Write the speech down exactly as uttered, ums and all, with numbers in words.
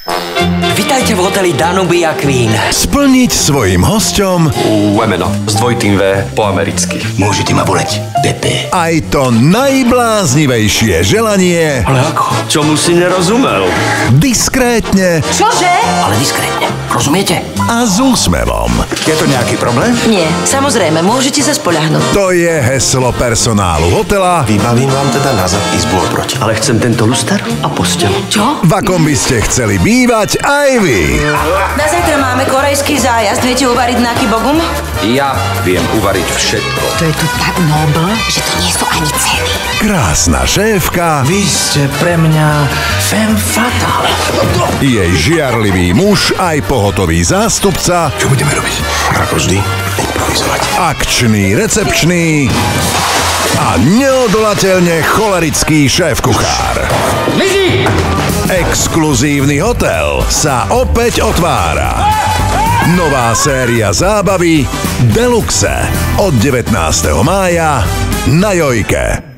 Vitajte v hoteli Danubia Queen. Splniť svojim hosťom Łemeno s dvojitým V po americky. Môžete ma volať Pepe. aj to najbláznivejšie želanie. Ale ako? Čomu si nerozumel? Diskrétne Čože? Ale diskrétne, rozumiete? a s úsmevom. Je to nejaký problém? Nie, samozrejme, môžete sa spoľahnúť. To je heslo personálu hotela, Vybavím vám teda nazad izbu oproti. Ale chcem tento luster a posteľ. Čo? v akom by ste chceli bývať aj vy. Na zajtra máme korejský zájazd. Viete uvariť na kibogum? Ja viem uvariť všetko. To je tu tak nobl, že to nie sú ani ceny. Krásna šéfka, Vy ste pre mňa femme fatale. jej žiarlivý muž aj pohotový zástupca, Čo budeme robiť? Ako vždy, improvizovať. akčný recepčný a neodolateľne cholerický šéf-kuchár. Exkluzívny hotel sa opäť otvára. Nová séria zábavy Deluxe od devätnásteho mája na Jojke.